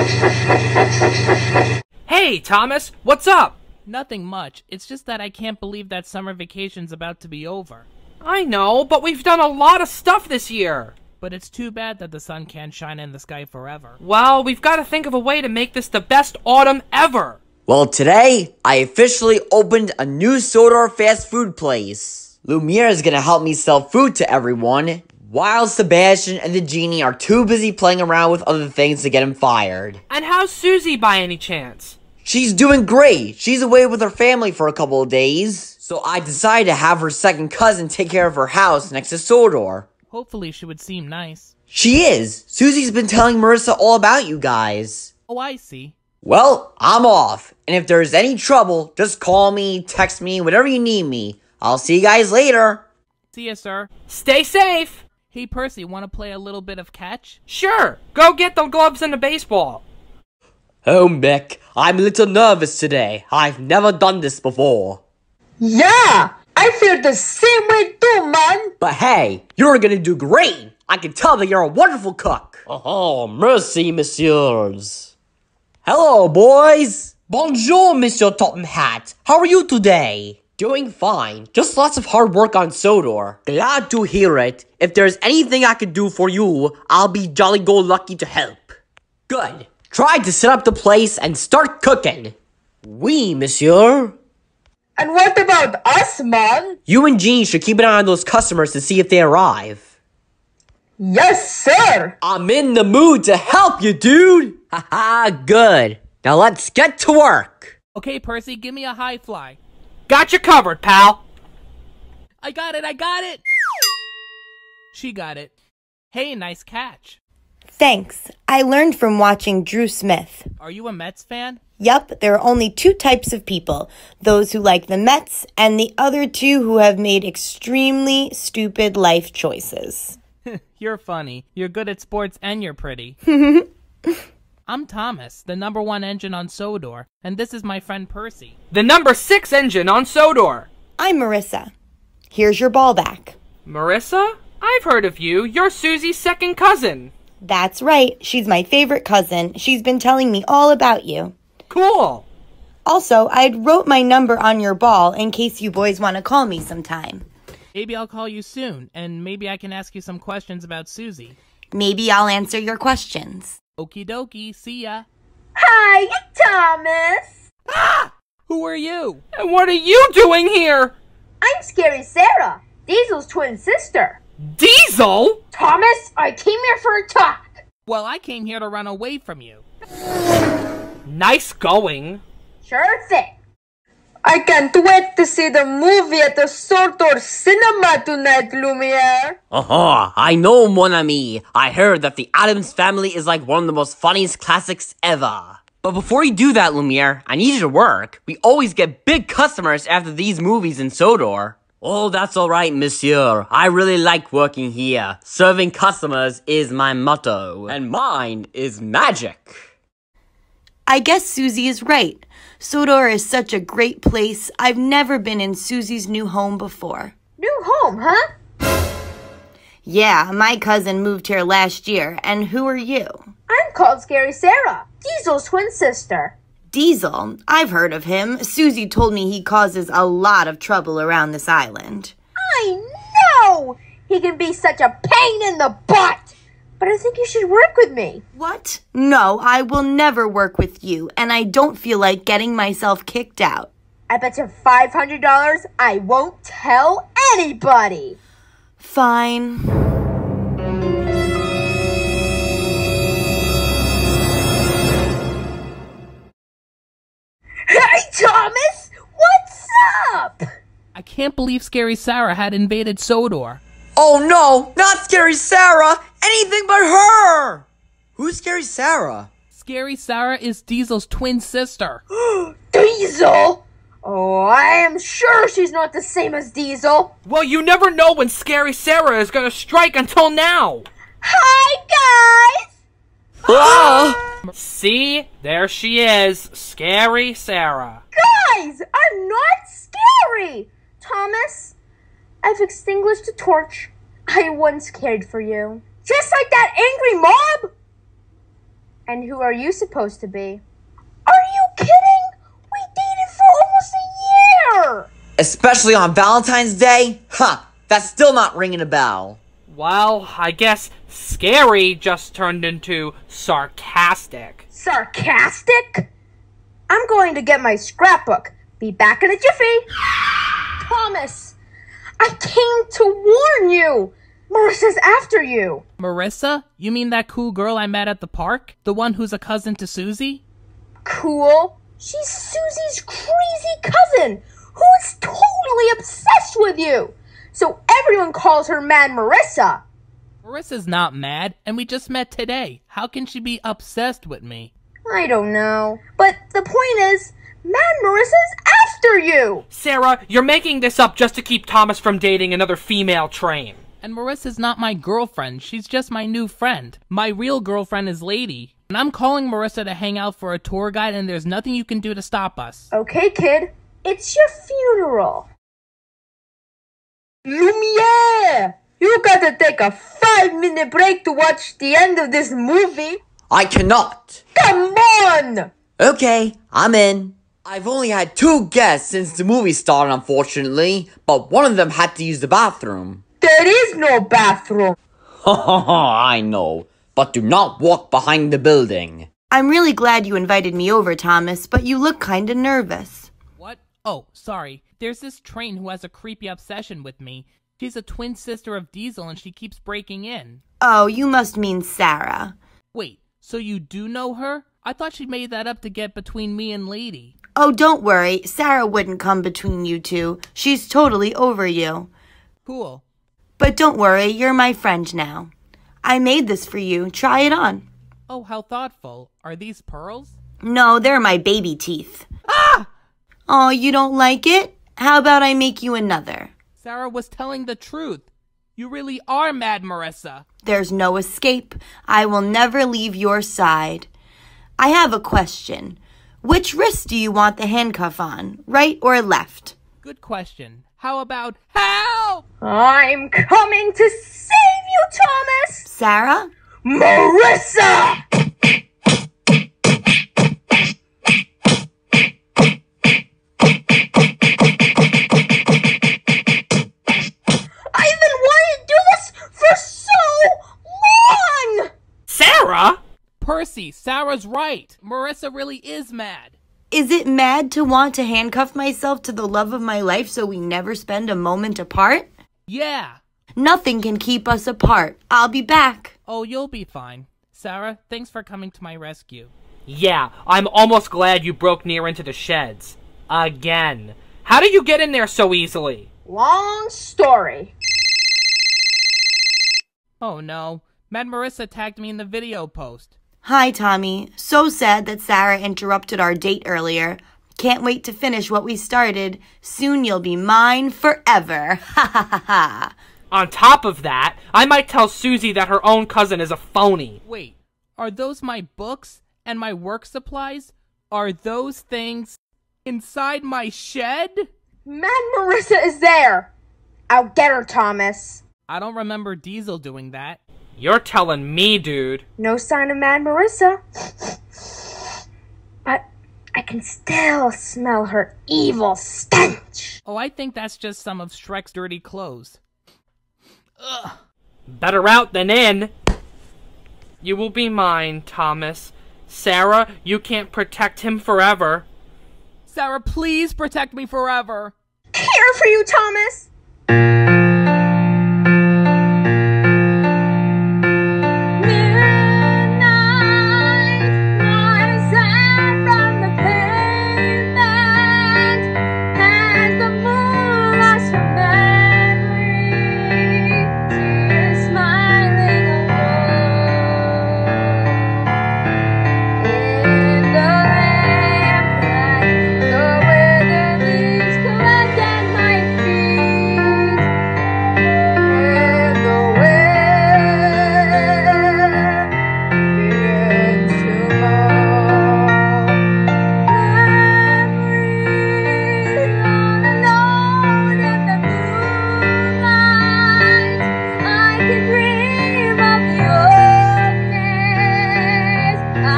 Hey, Thomas, what's up? Nothing much. It's just that I can't believe that summer vacation's about to be over. I know, but we've done a lot of stuff this year. But it's too bad that the sun can't shine in the sky forever. Well, we've got to think of a way to make this the best autumn ever. Well, today, I officially opened a new Sodor fast food place. Lumiere is gonna help me sell food to everyone, while Sebastian and the genie are too busy playing around with other things to get him fired. And how's Susie by any chance? She's doing great. She's away with her family for a couple of days. So I decided to have her second cousin take care of her house next to Sodor. Hopefully she would seem nice. She is. Susie's been telling Marissa all about you guys. Oh, I see. Well, I'm off. And if there's any trouble, just call me, text me, whatever you need me. I'll see you guys later. See ya, sir. Stay safe. Hey, Percy, want to play a little bit of catch? Sure, go get the gloves and the baseball. Oh, Mick, I'm a little nervous today. I've never done this before. Yeah, I feel the same way too, man. But hey, you're gonna do great. I can tell that you're a wonderful cook. Oh, merci, messieurs. Hello, boys. Bonjour, Monsieur Topham Hatt. How are you today? Doing fine. Just lots of hard work on Sodor. Glad to hear it. If there's anything I could do for you, I'll be jolly-go-lucky to help. Good. Try to set up the place and start cooking. Oui, monsieur. And what about us, man? You and Jean should keep an eye on those customers to see if they arrive. Yes, sir. I'm in the mood to help you, dude. Haha, good. Now let's get to work. Okay, Percy, give me a high fly. Got you covered, pal. I got it! She got it. Hey, nice catch. Thanks. I learned from watching Drew Smith. Are you a Mets fan? Yup, there are only two types of people. Those who like the Mets and the other two who have made extremely stupid life choices. You're funny. You're good at sports and you're pretty. I'm Thomas, the #1 engine on Sodor, and this is my friend Percy. The #6 engine on Sodor. I'm Marissa. Here's your ball back. Marissa? I've heard of you. You're Susie's second cousin. That's right. She's my favorite cousin. She's been telling me all about you. Cool. Also, I'd wrote my number on your ball in case you boys want to call me sometime. Maybe I'll call you soon, and maybe I can ask you some questions about Susie. Maybe I'll answer your questions. Okie dokie, see ya. Hi, Thomas. Ah! Who are you? And what are you doing here? I'm Scary Sarah, Diesel's twin sister. Diesel? Thomas, I came here for a talk. Well, I came here to run away from you. Nice going. Sure thing. I can't wait to see the movie at the Sodor Cinema tonight, Lumiere. I know, mon ami. I heard that the Addams Family is like one of the most funniest classics ever. But before you do that, Lumiere, I need you to work. We always get big customers after these movies in Sodor. Oh, that's alright, monsieur. I really like working here. Serving customers is my motto. And mine is magic. I guess Susie is right. Sodor is such a great place. I've never been in Susie's new home before. New home, huh? Yeah, my cousin moved here last year. And who are you? I'm called Scary Sarah, Diesel's twin sister. Diesel. I've heard of him. Susie told me he causes a lot of trouble around this island. I know! He can be such a pain in the butt! But I think you should work with me. What? No, I will never work with you, and I don't feel like getting myself kicked out. I bet you $500 I won't tell anybody. Fine. Hey, Thomas! What's up? I can't believe Scary Sarah had invaded Sodor. Oh no, not Scary Sarah! Anything but her! Who's Scary Sarah? Scary Sarah is Diesel's twin sister. Diesel? Oh, I am sure she's not the same as Diesel. Well, you never know when Scary Sarah is gonna strike until now. Hi, guys! Ah! See? There she is. Scary Sarah. Guys, I'm not scary! Thomas, I've extinguished a torch. I once cared for you. Just like that angry mob? And who are you supposed to be? Are you kidding? We dated for almost a year! Especially on Valentine's Day? Ha! That's still not ringing a bell. Well, I guess scary just turned into sarcastic. Sarcastic? I'm going to get my scrapbook. Be back in a jiffy. Thomas, I came to warn you. Marissa's after you. Marissa? You mean that cool girl I met at the park? The one who's a cousin to Susie? Cool? She's Susie's crazy cousin who is totally obsessed with you. So everyone calls her Mad Marissa. Marissa's not mad, and we just met today. How can she be obsessed with me? I don't know. But the point is, Mad Marissa's after you. Sarah, you're making this up just to keep Thomas from dating another female train. And Marissa's not my girlfriend, she's just my new friend. My real girlfriend is Lady. And I'm calling Marissa to hang out for a tour guide, and there's nothing you can do to stop us. Okay, kid. It's your funeral. Lumiere! You gotta take a 5-minute break to watch the end of this movie. I cannot. Come on! Okay, I'm in. I've only had 2 guests since the movie started, unfortunately, but one of them had to use the bathroom. There is no bathroom. I know, but do not walk behind the building. I'm really glad you invited me over, Thomas, but you look kinda nervous. What? Oh, sorry. There's this train who has a creepy obsession with me. She's a twin sister of Diesel and she keeps breaking in. Oh, you must mean Sarah. Wait, so you do know her? I thought she made that up to get between me and Lady. Oh, don't worry. Sarah wouldn't come between you two. She's totally over you. Cool. But don't worry, you're my friend now. I made this for you. Try it on. Oh, how thoughtful. Are these pearls? No, they're my baby teeth. Ah! Oh, you don't like it? How about I make you another? Sarah was telling the truth. You really are Mad Marissa. There's no escape. I will never leave your side. I have a question. Which wrist do you want the handcuff on, right or left? Good question. How about help? I'm coming to save you, Thomas! Sarah? Marissa! I've been wanting to do this for so long! Sarah? Percy, Sarah's right. Marissa really is mad. Is it mad to want to handcuff myself to the love of my life so we never spend a moment apart? Yeah. Nothing can keep us apart. I'll be back. Oh, you'll be fine. Sarah, thanks for coming to my rescue. Yeah, I'm almost glad you broke near into the sheds. Again. How did you get in there so easily? Long story. Oh no. Mad Marissa tagged me in the video post. Hi, Tommy. So sad that Sarah interrupted our date earlier. Can't wait to finish what we started. Soon you'll be mine forever. Ha ha ha ha. On top of that, I might tell Susie that her own cousin is a phony. Wait, are those my books and my work supplies? Are those things inside my shed? Mad Marissa is there. I'll get her, Thomas. I don't remember Diesel doing that. You're telling me, dude. No sign of Mad Marissa. But I can still smell her evil stench. Oh, I think that's just some of Shrek's dirty clothes. Ugh. Better out than in. You will be mine, Thomas. Sarah, you can't protect him forever. Sarah, please protect me forever. Here for you, Thomas.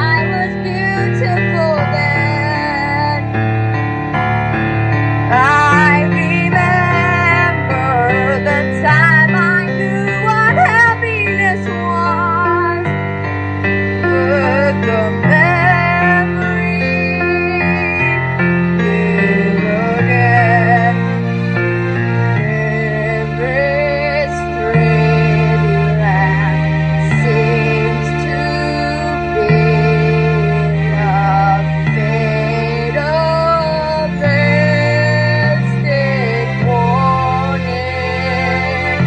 was beautiful then. I remember the time I knew what happiness was. But the memory live again. Every street land seems to be a fatal mystic warning.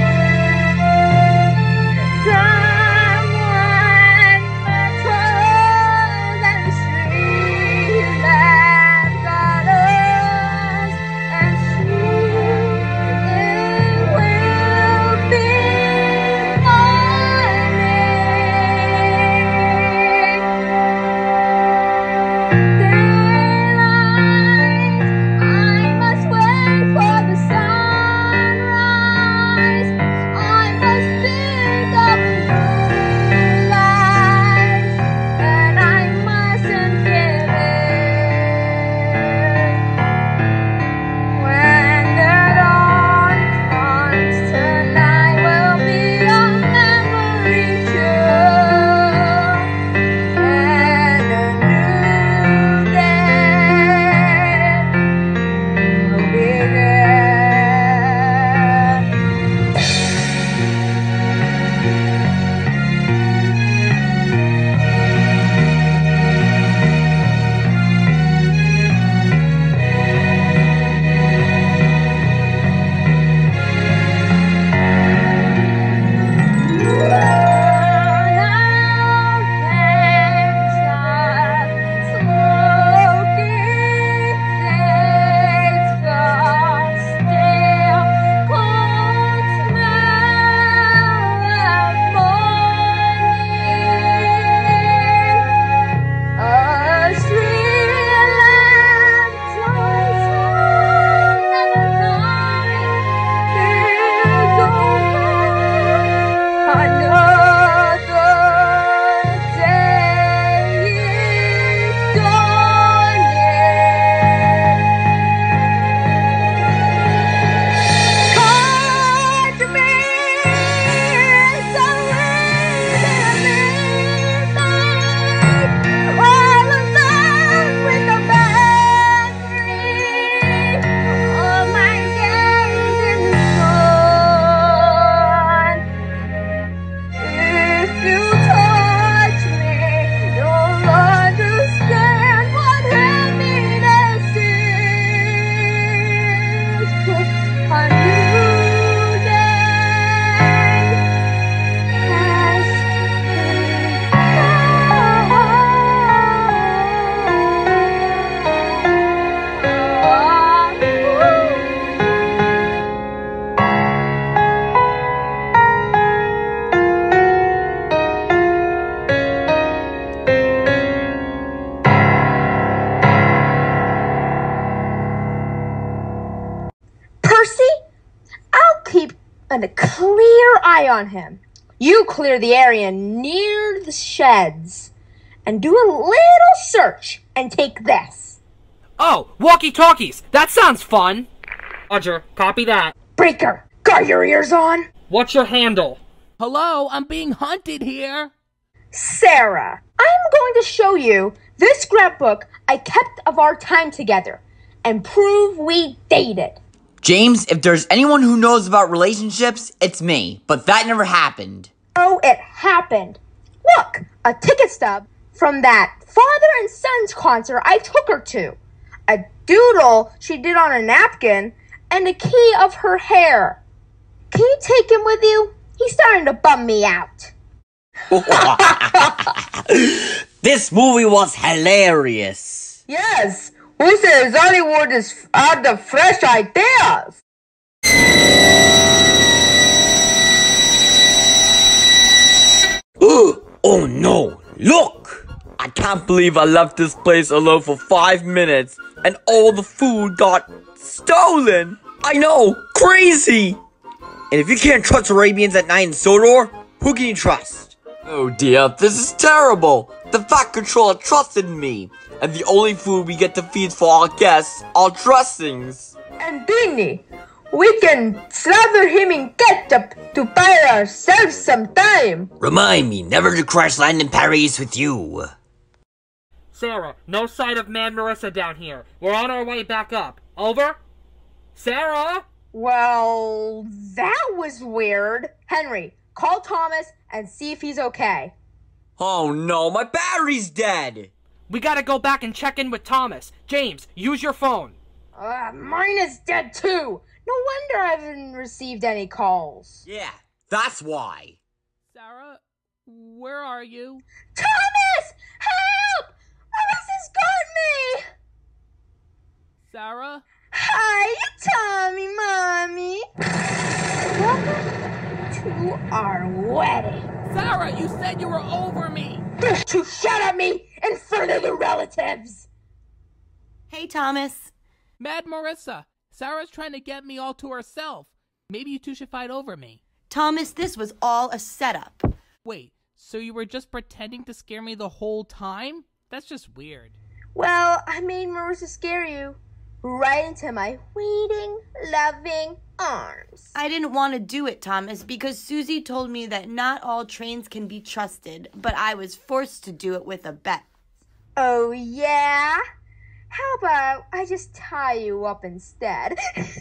Someone told and streetland got us, and soon it will be morning. Daylight, I must wait for the sunrise. I must think of new lives, and I mustn't give in. When the dawn comes, tonight will be a memory too, and a new day will begin. And a clear eye on him. You clear the area near the sheds and do a little search and take this. Oh, walkie-talkies! That sounds fun! Roger, copy that. Breaker, got your ears on? What's your handle? Hello, I'm being hunted here. Sarah, I'm going to show you this scrapbook I kept of our time together and prove we dated. James, if there's anyone who knows about relationships, it's me. But that never happened. Oh, it happened. Look, a ticket stub from that father and son's concert I took her to. A doodle she did on a napkin, and a key of her hair. Can you take him with you? He's starting to bum me out. This movie was hilarious. Yes, who says Hollywood is out of fresh ideas? Oh no, look! I can't believe I left this place alone for 5 minutes and all the food got stolen! I know, crazy! And if you can't trust Arabians at night in Sodor, who can you trust? Oh dear, this is terrible! The Fat Controller trusted me, and the only food we get to feed for our guests are dressings. And Beanie, we can slather him in ketchup to buy ourselves some time. Remind me never to crash land in Paris with you. Sarah, no sight of Mad Marissa down here. We're on our way back up. Over? Sarah? Well, that was weird. Henry, call Thomas and see if he's okay. Oh no, my battery's dead! We gotta go back and check in with Thomas. James, use your phone. Mine is dead too. No wonder I haven't received any calls. Yeah, that's why. Sarah, where are you? Thomas! Help! Marissa's got me! Sarah? Hi, Tommy, Mommy. Welcome to our wedding. Sarah, you said you were over me! To shout at me in front of the relatives. Hey, Thomas. Mad Marissa, Sarah's trying to get me all to herself. Maybe you two should fight over me. Thomas, this was all a setup. Wait, so you were just pretending to scare me the whole time? That's just weird. Well, I made Marissa scare you right into my waiting, loving arms. I didn't want to do it, Thomas, because Susie told me that not all trains can be trusted, but I was forced to do it with a bet. Oh, yeah? How about I just tie you up instead?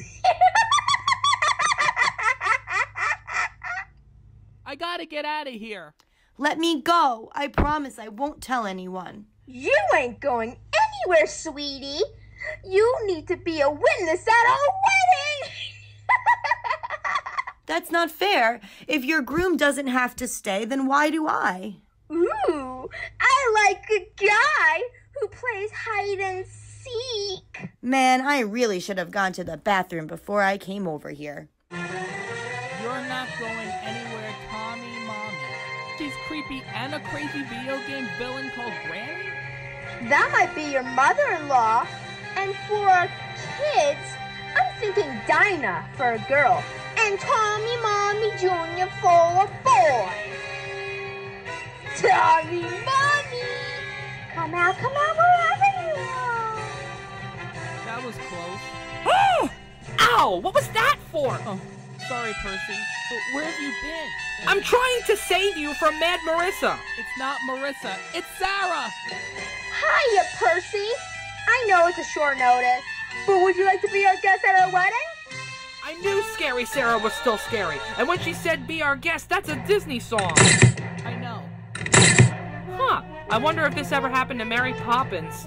I gotta get out of here. Let me go. I promise I won't tell anyone. You ain't going anywhere, sweetie. You need to be a witness at our wedding. That's not fair. If your groom doesn't have to stay, then why do I? Ooh, I like a guy who plays hide and seek. Man, I really should have gone to the bathroom before I came over here. You're not going anywhere, Tommy, Mommy. She's creepy and a crazy video game villain called Granny? That might be your mother-in-law. And for our kids, I'm thinking Dinah for a girl. And Tommy, Mommy, Jr. for a boy. Tommy, Mommy! Come out, wherever you are. That was close. Oh! Ow! What was that for? Oh, sorry, Percy. But where have you been? I'm trying to save you from Mad Marissa. It's not Marissa. It's Sarah! Hiya, Percy. I know it's a short notice, but would you like to be our guest at our wedding? I knew Scary Sarah was still scary. And when she said be our guest, that's a Disney song. I know. Huh. I wonder if this ever happened to Mary Poppins.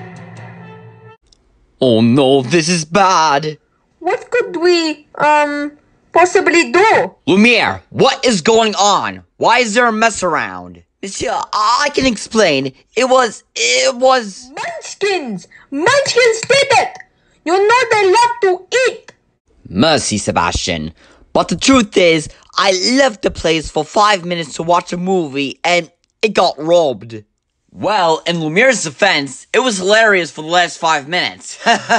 Oh no, this is bad. What could we, possibly do? Lumiere, what is going on? Why is there a mess around? Monsieur, I can explain. It was... Munchkins! Munchkins did it! You know they love to eat! Mercy, Sebastian. But the truth is, I left the place for 5 minutes to watch a movie, and it got robbed. Well, in Lumiere's defense, it was hilarious for the last 5 minutes.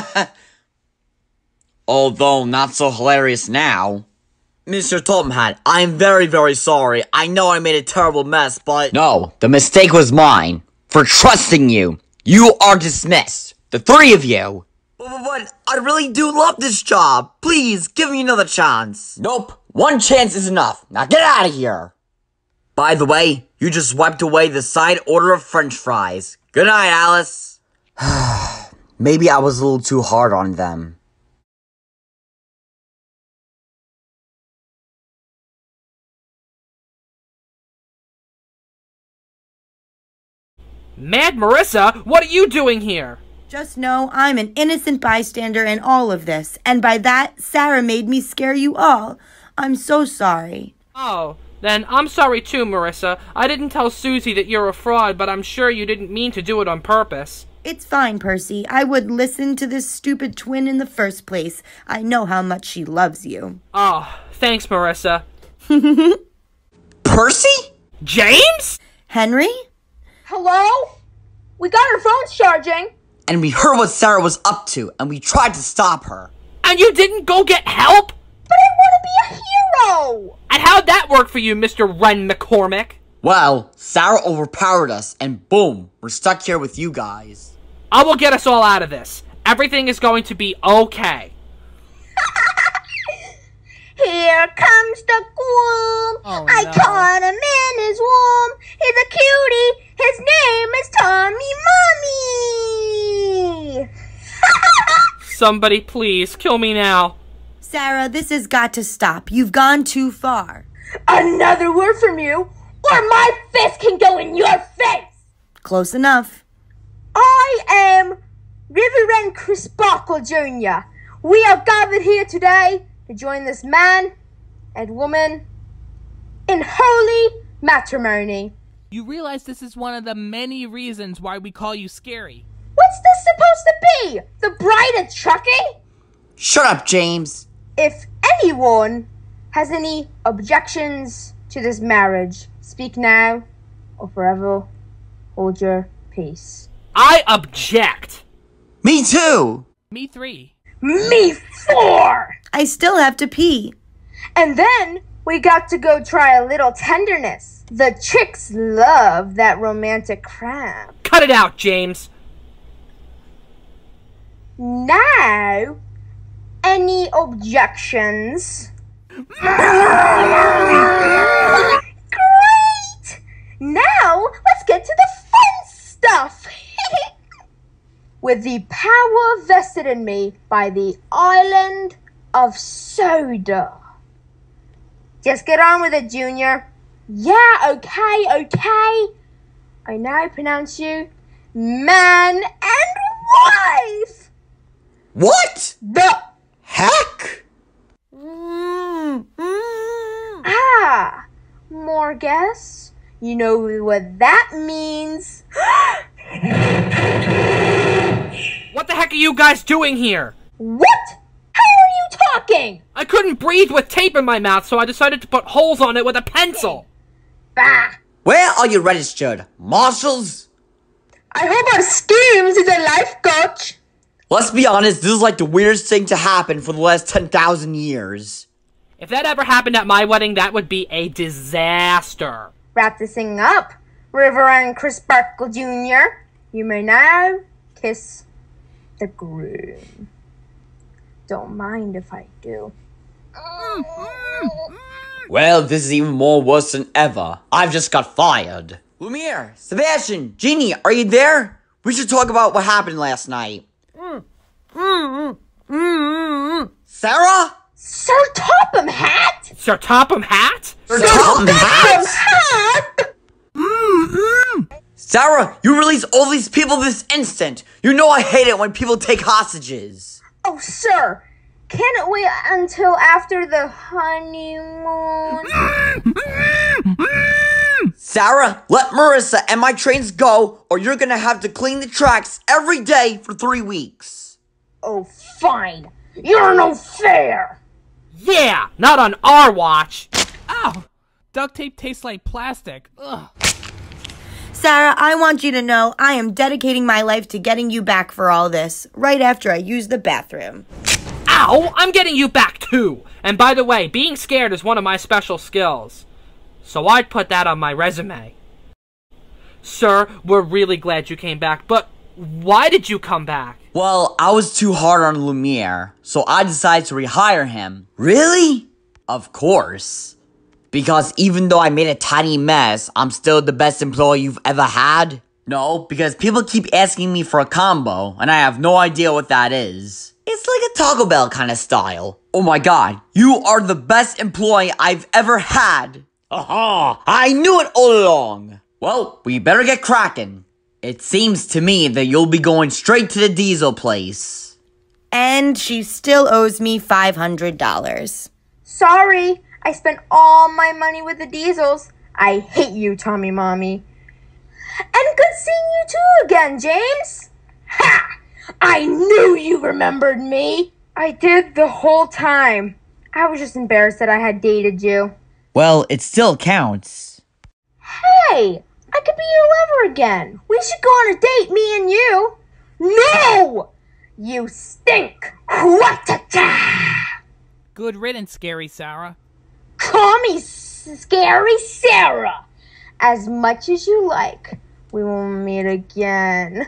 Although, not so hilarious now. Mr. Tottenham, I'm very, very sorry. I know I made a terrible mess, but... No, the mistake was mine. For trusting you. You are dismissed. The three of you. But I really do love this job. Please, give me another chance. Nope. One chance is enough. Now get out of here. By the way, you just wiped away the side order of french fries. Good night, Alice. Maybe I was a little too hard on them. Mad Marissa, what are you doing here? Just know I'm an innocent bystander in all of this, and by that, Sarah made me scare you all. I'm so sorry. Oh, then I'm sorry too, Marissa. I didn't tell Susie that you're a fraud, but I'm sure you didn't mean to do it on purpose. It's fine, Percy. I would listen to this stupid twin in the first place. I know how much she loves you. Oh, thanks, Marissa. Percy? James? Henry? Hello? We got our phones charging. And we heard what Sarah was up to, and we tried to stop her. And you didn't go get help? But I want to be a hero. And how'd that work for you, Mr. Ren McCormick? Well, Sarah overpowered us, and boom, we're stuck here with you guys. I will get us all out of this. Everything is going to be okay. Here comes the groom. Oh, I no. caught him in his womb. He's a cutie. His name is Tommy Mommy. Somebody please kill me now. Sarah, this has got to stop. You've gone too far. Another word from you, or my fist can go in your face. Close enough. I am Reverend Chris Sparkle Jr. We are gathered here today to join this man and woman in holy matrimony. You realize this is one of the many reasons why we call you Scary. What's this supposed to be? The bride of Chucky? Shut up, James. If anyone has any objections to this marriage, speak now or forever hold your peace. I object. Me too. Me 3. Me 4! I still have to pee. And then we got to go try a little tenderness. The chicks love that romantic crab. Cut it out, James. Now, any objections? Great! Now, let's get to the fun stuff. With the power vested in me by the island of Soda. Just get on with it, Junior. Yeah, okay. I now pronounce you man and wife. What? The Heck? Ah, more guess? You know what that means. What the heck are you guys doing here? What? How are you talking? I couldn't breathe with tape in my mouth, so I decided to put holes on it with a pencil. Bah. Where are you registered? Marshals? I hope our schemes is a life coach. Let's be honest, this is like the weirdest thing to happen for the last 10,000 years. If that ever happened at my wedding, that would be a disaster. Wrap this thing up, Reverend Chris Sparkle Jr. You may now kiss the groom. Don't mind if I do. Well, this is even more worse than ever. I've just got fired. Lumiere, Sebastian, Jeannie, are you there? We should talk about what happened last night. Sarah? Sir Topham Hat? Sir Topham Hat? Sir Topham Hat? Hat? Sarah, you release all these people this instant. You know I hate it when people take hostages. Oh, sir. Can it wait until after the honeymoon? Sarah, let Marissa and my trains go, or you're gonna have to clean the tracks every day for 3 weeks. Oh, fine. You're no fair. Yeah, not on our watch. Ow! Duct tape tastes like plastic. Ugh. Sarah, I want you to know I am dedicating my life to getting you back for all this, right after I use the bathroom. Ow, I'm getting you back too. And by the way, being scared is one of my special skills. So I'd put that on my resume. Sir, we're really glad you came back, but why did you come back? Well, I was too hard on Lumiere, so I decided to rehire him. Really? Of course. Because even though I made a tiny mess, I'm still the best employee you've ever had? No, because people keep asking me for a combo, and I have no idea what that is. It's like a Taco Bell kind of style. Oh my god, you are the best employee I've ever had. Aha, I knew it all along. Well, we better get cracking. It seems to me that you'll be going straight to the diesel place. And she still owes me $500. Sorry, I spent all my money with the diesels. I hate you, Tommy Mommy. And good seeing you too again, James. Ha! I knew you remembered me. I did the whole time. I was just embarrassed that I had dated you. Well, it still counts. Hey, I could be your lover again. We should go on a date, me and you. No! You stink. Quat-ta-ta! Good riddance, Scary Sarah. Call me Scary Sarah. as much as you like. We will meet again.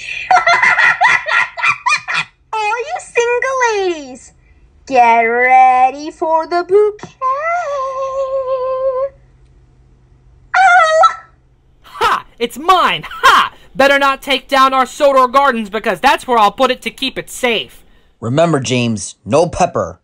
All you single ladies, get ready for the bouquet. Oh! Ha! It's mine! Ha! Better not take down our Sodor Gardens because that's where I'll put it to keep it safe. Remember, James, no pepper.